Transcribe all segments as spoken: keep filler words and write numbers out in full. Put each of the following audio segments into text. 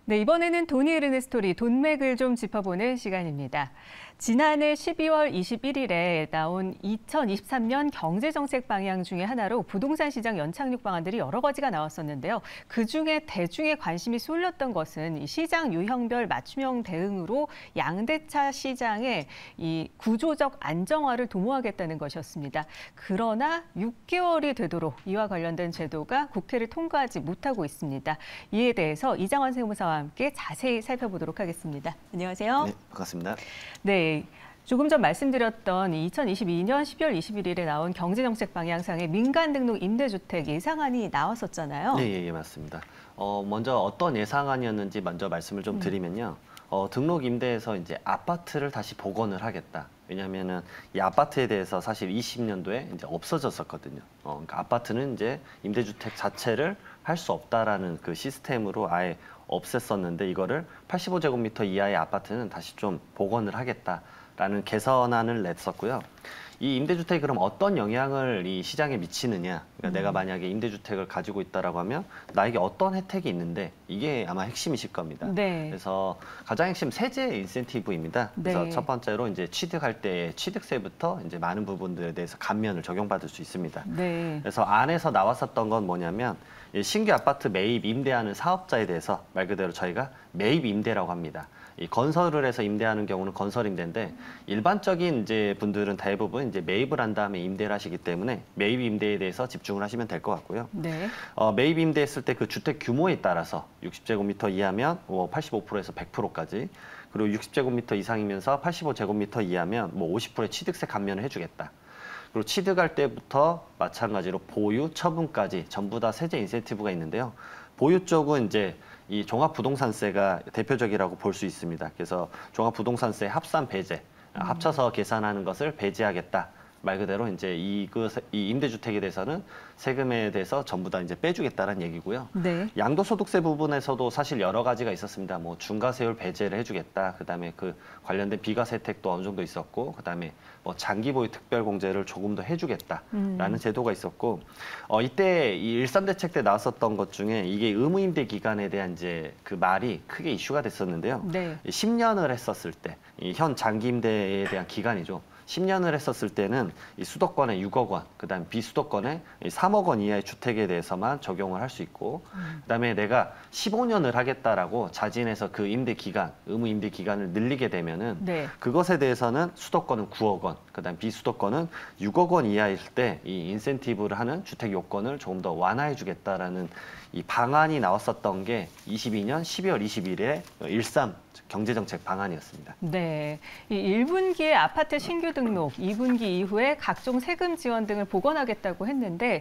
네, 이번에는 돈이 흐르는 스토리, 돈맥을 좀 짚어보는 시간입니다. 지난해 십이월 이십일일에 나온 이천이십삼 년 경제정책 방향 중에 하나로 부동산 시장 연착륙 방안들이 여러 가지가 나왔었는데요. 그중에 대중의 관심이 쏠렸던 것은 이 시장 유형별 맞춤형 대응으로 양대차 시장의 이 구조적 안정화를 도모하겠다는 것이었습니다. 그러나 육 개월이 되도록 이와 관련된 제도가 국회를 통과하지 못하고 있습니다. 이에 대해서 이장원 세무사와 함께 자세히 살펴보도록 하겠습니다. 안녕하세요. 네, 반갑습니다. 네. 조금 전 말씀드렸던 이천이십이 년 십이월 이십일일에 나온 경제정책 방향상의 민간 등록 임대주택 예상안이 나왔었잖아요. 네, 예, 예, 맞습니다. 어, 먼저 어떤 예상안이었는지 먼저 말씀을 좀 드리면요. 어, 등록 임대에서 이제 아파트를 다시 복원을 하겠다. 왜냐하면은 이 아파트에 대해서 사실 이십 년도에 이제 없어졌었거든요. 어, 그러니까 아파트는 이제 임대주택 자체를 할 수 없다라는 그 시스템으로 아예 없앴었는데 이거를 팔십오 제곱미터 이하의 아파트는 다시 좀 복원을 하겠다라는 개선안을 냈었고요. 이 임대주택이 그럼 어떤 영향을 이 시장에 미치느냐. 그러니까 음. 내가 만약에 임대주택을 가지고 있다라고 하면 나에게 어떤 혜택이 있는데 이게 아마 핵심이실 겁니다. 네. 그래서 가장 핵심 세제 인센티브입니다. 그래서 네. 첫 번째로 이제 취득할 때 취득세부터 이제 많은 부분들에 대해서 감면을 적용받을 수 있습니다. 네. 그래서 안에서 나왔었던 건 뭐냐면 신규 아파트 매입 임대하는 사업자에 대해서 말 그대로 저희가 매입 임대라고 합니다. 이 건설을 해서 임대하는 경우는 건설 임대인데 일반적인 이제 분들은 대부분 이제 매입을 한 다음에 임대를 하시기 때문에 매입 임대에 대해서 집중을 하시면 될 것 같고요. 네. 어, 매입 임대했을 때 그 주택 규모에 따라서 육십 제곱미터 이하면 뭐 팔십오 퍼센트에서 백 퍼센트까지 그리고 육십 제곱미터 이상이면서 팔십오 제곱미터 이하면 뭐 오십 퍼센트 취득세 감면을 해주겠다. 그리고 취득할 때부터 마찬가지로 보유, 처분까지 전부 다 세제 인센티브가 있는데요. 보유 쪽은 이제 이 종합부동산세가 대표적이라고 볼 수 있습니다. 그래서 종합부동산세 합산 배제, 음. 합쳐서 계산하는 것을 배제하겠다. 말 그대로 이제 이, 그, 이 임대주택에 대해서는 세금에 대해서 전부 다 이제 빼주겠다는 얘기고요. 네. 양도소득세 부분에서도 사실 여러 가지가 있었습니다. 뭐 중과세율 배제를 해주겠다. 그다음에 그 관련된 비과세 혜택도 어느 정도 있었고, 그다음에 뭐 장기보유 특별공제를 조금 더 해주겠다라는 음. 제도가 있었고, 어, 이때 이 일삼 대책 때 나왔었던 것 중에 이게 의무임대 기간에 대한 이제 그 말이 크게 이슈가 됐었는데요. 네. 십 년을 했었을 때, 이 현 장기임대에 대한 기간이죠. 십 년을 했었을 때는 이 수도권에 육억 원, 그다음 비수도권에 삼억 원 이하의 주택에 대해서만 적용을 할 수 있고, 음. 그다음에 내가 십오 년을 하겠다라고 자진해서 그 임대 기간, 의무 임대 기간을 늘리게 되면은 네. 그것에 대해서는 수도권은 구억 원, 그다음 비수도권은 육억 원 이하일 때 이 인센티브를 하는 주택 요건을 조금 더 완화해주겠다라는 이 방안이 나왔었던 게 이십이 년 십이월 이십일일에 일삼 경제정책 방안이었습니다. 네, 이 일 분기에 아파트 신규 등록, 이 분기 이후에 각종 세금 지원 등을 복원하겠다고 했는데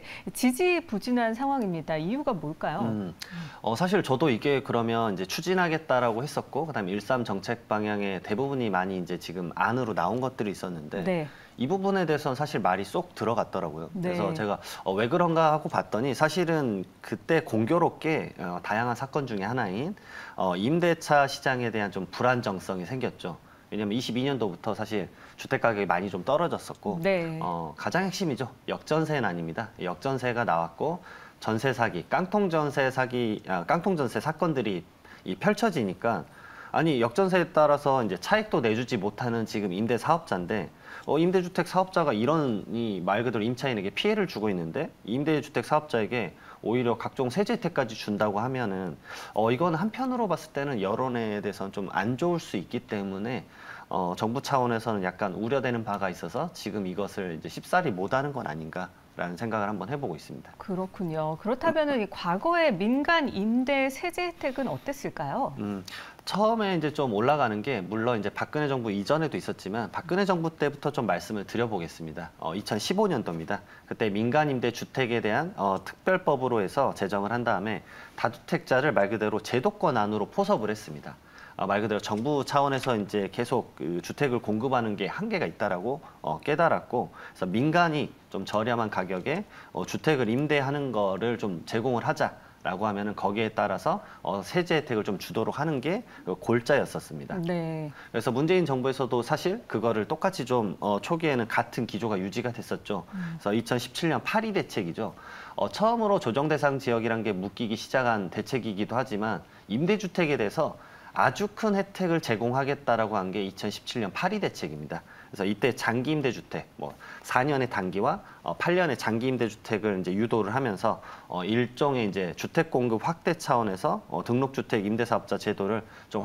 지지부진한 상황입니다. 이유가 뭘까요? 음, 어, 사실 저도 이게 그러면 이제 추진하겠다라고 했었고, 그다음에 일삼 정책 방향의 대부분이 많이 이제 지금 안으로 나온 것들이 있었는데. 네. 이 부분에 대해서는 사실 말이 쏙 들어갔더라고요. 네. 그래서 제가 어, 왜 그런가 하고 봤더니 사실은 그때 공교롭게 어, 다양한 사건 중에 하나인 어, 임대차 시장에 대한 좀 불안정성이 생겼죠. 왜냐하면 이십이 년도부터 사실 주택 가격이 많이 좀 떨어졌었고 네. 어, 가장 핵심이죠. 역전세는 아닙니다. 역전세가 나왔고 전세 사기, 깡통전세 사기, 아, 깡통전세 사건들이 이 펼쳐지니까 아니 역전세에 따라서 이제 차익도 내주지 못하는 지금 임대 사업자인데 어, 임대주택 사업자가 이런 이 말 그대로 임차인에게 피해를 주고 있는데 임대주택 사업자에게 오히려 각종 세제 혜택까지 준다고 하면은 어, 이건 한편으로 봤을 때는 여론에 대해서는 좀 안 좋을 수 있기 때문에 어, 정부 차원에서는 약간 우려되는 바가 있어서 지금 이것을 이제 쉽사리 못하는 건 아닌가. 라는 생각을 한번 해보고 있습니다. 그렇군요. 그렇다면 이 과거의 민간 임대 세제 혜택은 어땠을까요? 음, 처음에 이제 좀 올라가는 게 물론 이제 박근혜 정부 이전에도 있었지만 박근혜 정부 때부터 좀 말씀을 드려보겠습니다. 어, 이천십오 년도입니다. 그때 민간 임대 주택에 대한 어, 특별법으로 해서 제정을 한 다음에 다주택자를 말 그대로 제도권 안으로 포섭을 했습니다. 어, 말 그대로 정부 차원에서 이제 계속 그 주택을 공급하는 게 한계가 있다라고 어, 깨달았고, 그래서 민간이 좀 저렴한 가격에 어, 주택을 임대하는 거를 좀 제공을 하자라고 하면은 거기에 따라서 어, 세제 혜택을 좀 주도록 하는 게 골자였었습니다. 네. 그래서 문재인 정부에서도 사실 그거를 똑같이 좀 어, 초기에는 같은 기조가 유지가 됐었죠. 음. 그래서 이천십칠 년 팔 이 대책이죠. 어, 처음으로 조정 대상 지역이란 게 묶이기 시작한 대책이기도 하지만 임대주택에 대해서 아주 큰 혜택을 제공하겠다라고 한 게 이천십칠 년 파리 대책입니다. 그래서 이때 장기 임대주택, 뭐 사 년의 단기와 어, 팔 년의 장기 임대주택을 이제 유도를 하면서 어, 일종의 이제 주택 공급 확대 차원에서 어, 등록주택 임대사업자 제도를 좀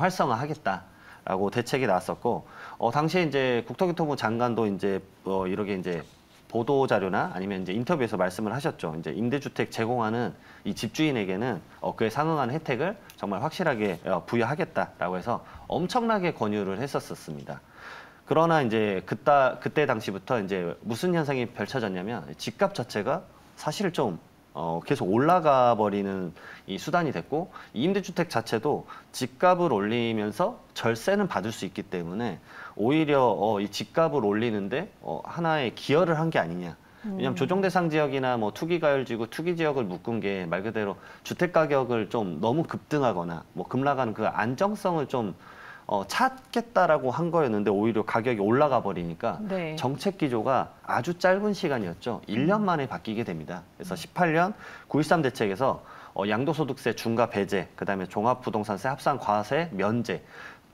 활성화하겠다라고 대책이 나왔었고, 어, 당시에 이제 국토교통부 장관도 이제 어, 이렇게 이제 보도 자료나 아니면 이제 인터뷰에서 말씀을 하셨죠. 이제 임대주택 제공하는 이 집주인에게는 어, 그에 상응하는 혜택을 정말 확실하게 어, 부여하겠다라고 해서 엄청나게 권유를 했었습니다. 그러나 이제 그따, 그때 당시부터 이제 무슨 현상이 펼쳐졌냐면 집값 자체가 사실 좀 어, 계속 올라가 버리는 이 수단이 됐고, 이 임대주택 자체도 집값을 올리면서 절세는 받을 수 있기 때문에 오히려 어, 이 집값을 올리는데 어, 하나의 기여를 한 게 아니냐. 왜냐하면 조정 대상 지역이나 뭐 투기가율지구, 투기 지역을 묶은 게 말 그대로 주택 가격을 좀 너무 급등하거나 뭐 급락하는 그 안정성을 좀 어, 찾겠다라고 한 거였는데 오히려 가격이 올라가 버리니까 네. 정책 기조가 아주 짧은 시간이었죠. 일 년 만에 바뀌게 됩니다. 그래서 십팔 년 구일삼 대책에서 어, 양도소득세 중과 배제, 그다음에 종합부동산세 합산 과세 면제,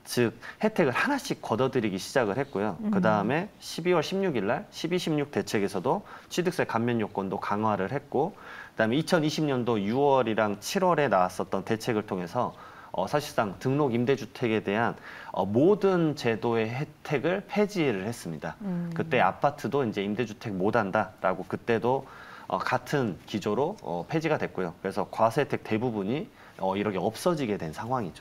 즉 혜택을 하나씩 걷어들이기 시작을 했고요. 음. 그다음에 십이월 십육일 날 십이, 십육 대책에서도 취득세 감면 요건도 강화를 했고, 그다음에 이천이십 년도 유월이랑 칠월에 나왔었던 대책을 통해서 어, 사실상 등록 임대주택에 대한 어, 모든 제도의 혜택을 폐지를 했습니다. 음. 그때 아파트도 이제 임대주택 못한다라고 그때도 어, 같은 기조로 어, 폐지가 됐고요. 그래서 과세 혜택 대부분이 어, 이렇게 없어지게 된 상황이죠.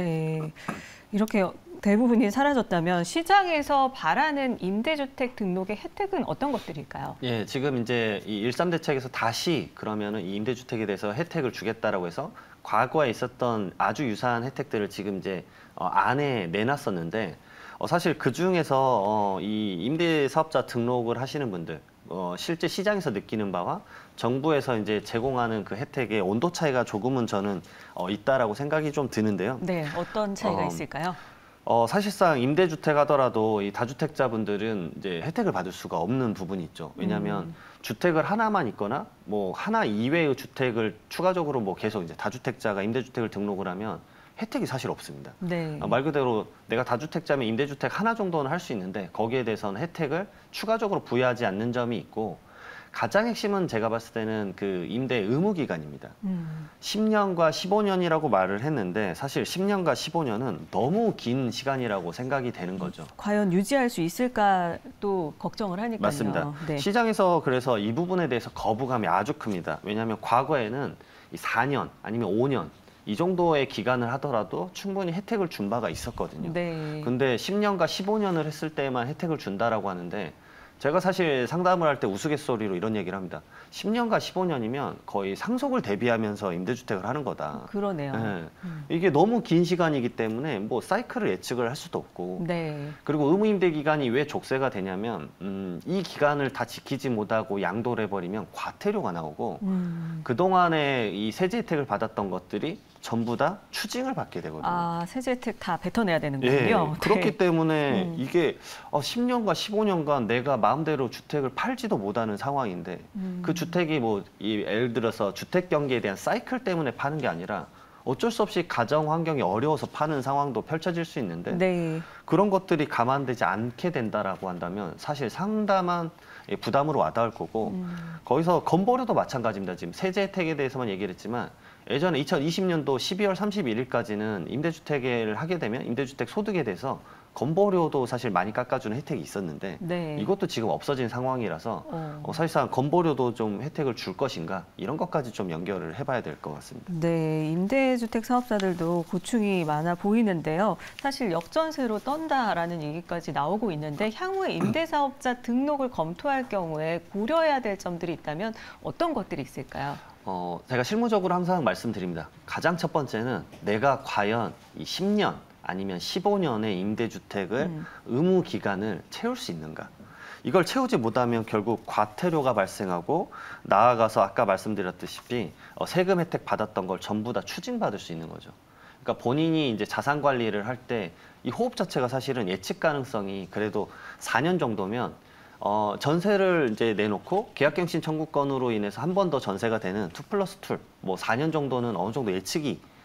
네. 이렇게 대부분이 사라졌다면 시장에서 바라는 임대주택 등록의 혜택은 어떤 것들일까요? 예, 지금 이제 이 일삼 대책에서 다시 그러면은 이 임대주택에 대해서 혜택을 주겠다라고 해서 과거에 있었던 아주 유사한 혜택들을 지금 이제 어, 안에 내놨었는데, 어, 사실 그 중에서 어, 이 임대사업자 등록을 하시는 분들, 어, 실제 시장에서 느끼는 바와 정부에서 이제 제공하는 그 혜택의 온도 차이가 조금은 저는 어, 있다라고 생각이 좀 드는데요. 네, 어떤 차이가 어, 있을까요? 어, 사실상 임대주택 하더라도 이 다주택자분들은 이제 혜택을 받을 수가 없는 부분이 있죠. 왜냐하면 음. 주택을 하나만 있거나 뭐 하나 이외의 주택을 추가적으로 뭐 계속 이제 다주택자가 임대주택을 등록을 하면 혜택이 사실 없습니다. 네. 아, 말 그대로 내가 다주택자면 임대주택 하나 정도는 할 수 있는데 거기에 대해서는 혜택을 추가적으로 부여하지 않는 점이 있고, 가장 핵심은 제가 봤을 때는 그 임대 의무 기간입니다. 음. 십 년과 십오 년이라고 말을 했는데 사실 십 년과 십오 년은 너무 긴 시간이라고 생각이 되는 거죠. 과연 유지할 수 있을까 또 걱정을 하니까요. 맞습니다. 네. 시장에서 그래서 이 부분에 대해서 거부감이 아주 큽니다. 왜냐하면 과거에는 이 사 년 아니면 오 년 이 정도의 기간을 하더라도 충분히 혜택을 준 바가 있었거든요. 네. 근데 십 년과 십오 년을 했을 때만 혜택을 준다라고 하는데, 제가 사실 상담을 할 때 우스갯소리로 이런 얘기를 합니다. 십 년과 십오 년이면 거의 상속을 대비하면서 임대주택을 하는 거다. 그러네요. 예. 음. 이게 너무 긴 시간이기 때문에 뭐 사이클을 예측을 할 수도 없고, 네. 그리고 의무임대 기간이 왜 족쇄가 되냐면 음, 이 기간을 다 지키지 못하고 양도를 해버리면 과태료가 나오고, 음. 그동안에 이 세제 혜택을 받았던 것들이 전부 다 추징을 받게 되거든요. 아, 세제 혜택 다 뱉어내야 예, 되는군요. 그렇기 네. 때문에 음. 이게 어, 십 년과 십오 년간 내가 마음대로 주택을 팔지도 못하는 상황인데, 음. 그 주택이 뭐 이 예를 들어서 주택 경기에 대한 사이클 때문에 파는 게 아니라 어쩔 수 없이 가정 환경이 어려워서 파는 상황도 펼쳐질 수 있는데, 네. 그런 것들이 감안되지 않게 된다라고 한다면 사실 상당한 부담으로 와닿을 거고, 음. 거기서 건보료도 마찬가지입니다. 지금 세제 혜택에 대해서만 얘기를 했지만 예전에 이천이십 년도 십이월 삼십일일까지는 임대주택을 하게 되면 임대주택 소득에 대해서 건보료도 사실 많이 깎아주는 혜택이 있었는데, 네. 이것도 지금 없어진 상황이라서 어. 어, 사실상 건보료도 좀 혜택을 줄 것인가, 이런 것까지 좀 연결을 해봐야 될 것 같습니다. 네, 임대주택 사업자들도 고충이 많아 보이는데요. 사실 역전세로 떤다라는 얘기까지 나오고 있는데, 향후에 임대사업자 등록을 검토할 경우에 고려해야 될 점들이 있다면 어떤 것들이 있을까요? 어, 제가 실무적으로 항상 말씀드립니다. 가장 첫 번째는 내가 과연 이 십 년 아니면 십오 년의 임대주택을 음. 의무 기간을 채울 수 있는가. 이걸 채우지 못하면 결국 과태료가 발생하고, 나아가서 아까 말씀드렸듯이 어, 세금 혜택 받았던 걸 전부 다 추징받을 수 있는 거죠. 그러니까 본인이 이제 자산 관리를 할 때 이 호흡 자체가 사실은 예측 가능성이 그래도 사 년 정도면 어, 전세를 이제 내놓고 계약갱신 청구권으로 인해서 한 번 더 전세가 되는 투 플러스 투, 뭐 사 년 정도는 어느 정도 예측이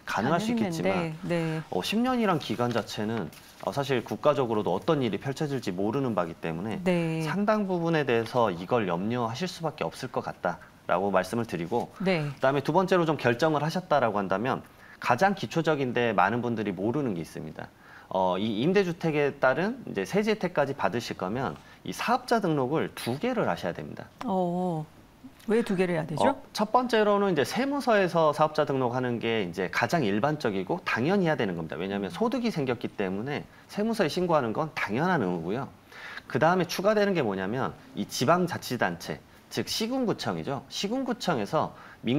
가능할 수 있겠지만 네. 어, 십 년이란 기간 자체는 어, 사실 국가적으로도 어떤 일이 펼쳐질지 모르는 바기 때문에 네. 상당 부분에 대해서 이걸 염려하실 수밖에 없을 것 같다라고 말씀을 드리고 네. 그다음에 두 번째로 좀 결정을 하셨다라고 한다면 가장 기초적인데 많은 분들이 모르는 게 있습니다. 어, 이 임대주택에 따른 이제 세제 혜택까지 받으실 거면 이 사업자 등록을 두 개를 하셔야 됩니다. 어, 왜 두 개를 해야 되죠? 어, 첫 번째로는 이제 세무서에서 사업자 등록하는 게 이제 가장 일반적이고 당연히 해야 되는 겁니다. 왜냐하면 소득이 생겼기 때문에 세무서에 신고하는 건 당연한 의무고요. 그 다음에 추가되는 게 뭐냐면 이 지방자치단체, 즉 시군구청이죠. 시군구청에서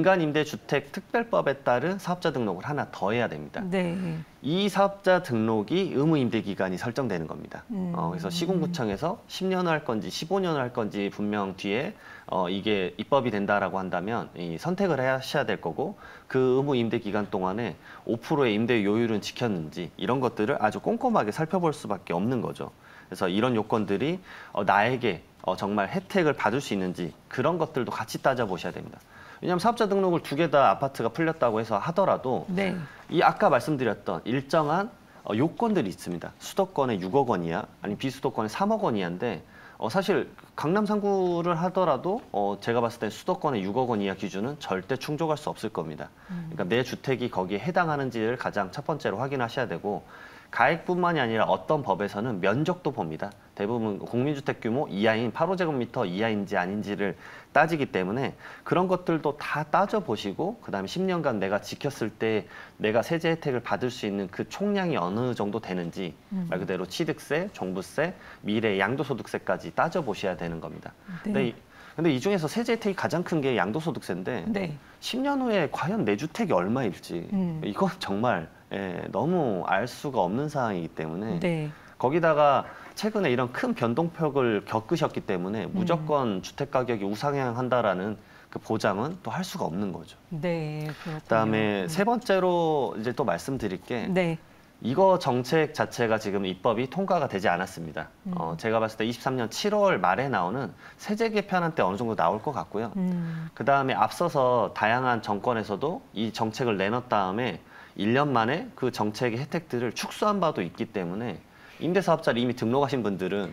민간임대주택특별법에 따른 사업자 등록을 하나 더 해야 됩니다. 네. 이 사업자 등록이 의무임대 기간이 설정되는 겁니다. 음. 어, 그래서 시군구청에서 십 년을 할 건지 십오 년을 할 건지 분명 뒤에 어, 이게 입법이 된다라고 한다면 이 선택을 하셔야 될 거고 그 의무임대 기간 동안에 오 퍼센트의 임대 요율은 지켰는지 이런 것들을 아주 꼼꼼하게 살펴볼 수밖에 없는 거죠. 그래서 이런 요건들이 어, 나에게 어, 정말 혜택을 받을 수 있는지 그런 것들도 같이 따져보셔야 됩니다. 왜냐하면 사업자 등록을 두 개 다 아파트가 풀렸다고 해서 하더라도 네. 이 아까 말씀드렸던 일정한 어, 요건들이 있습니다. 수도권에 육억 원 이하, 아니 비수도권에 삼억 원 이하인데 어, 사실 강남 삼 구를 하더라도 어, 제가 봤을 때 수도권에 육억 원 이하 기준은 절대 충족할 수 없을 겁니다. 음. 그러니까 내 주택이 거기에 해당하는지를 가장 첫 번째로 확인하셔야 되고 가액뿐만이 아니라 어떤 법에서는 면적도 봅니다. 대부분 국민주택 규모 이하인 팔 제곱미터 이하인지 아닌지를 따지기 때문에 그런 것들도 다 따져보시고 그다음에 십 년간 내가 지켰을 때 내가 세제 혜택을 받을 수 있는 그 총량이 어느 정도 되는지 음. 말 그대로 취득세, 종부세, 미래 양도소득세까지 따져보셔야 되는 겁니다. 네. 근데, 이, 근데 이 중에서 세제 혜택이 가장 큰 게 양도소득세인데 네. 십 년 후에 과연 내 주택이 얼마일지 음. 이건 정말 예, 너무 알 수가 없는 상황이기 때문에 네. 거기다가 최근에 이런 큰 변동폭을 겪으셨기 때문에 무조건 음. 주택 가격이 우상향한다라는 그 보장은 또 할 수가 없는 거죠. 네, 그렇군요. 그다음에 음. 세 번째로 이제 또 말씀드릴 게 네. 이거 정책 자체가 지금 입법이 통과가 되지 않았습니다. 음. 어, 제가 봤을 때 이십삼 년 칠월 말에 나오는 세제 개편안 때 어느 정도 나올 것 같고요. 음. 그다음에 앞서서 다양한 정권에서도 이 정책을 내놓은 다음에 일 년 만에 그 정책의 혜택들을 축소한 바도 있기 때문에 임대사업자를 이미 등록하신 분들은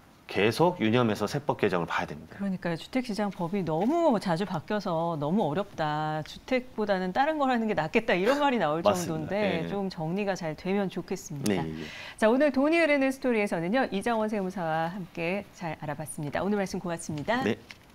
계속 유념해서 세법 개정을 봐야 됩니다. 그러니까요. 주택시장 법이 너무 자주 바뀌어서 너무 어렵다. 주택보다는 다른 걸 하는 게 낫겠다. 이런 말이 나올 정도인데 네. 좀 정리가 잘 되면 좋겠습니다. 네. 자, 오늘 돈이 흐르는 스토리에서는요. 이정원 세무사와 함께 잘 알아봤습니다. 오늘 말씀 고맙습니다. 네.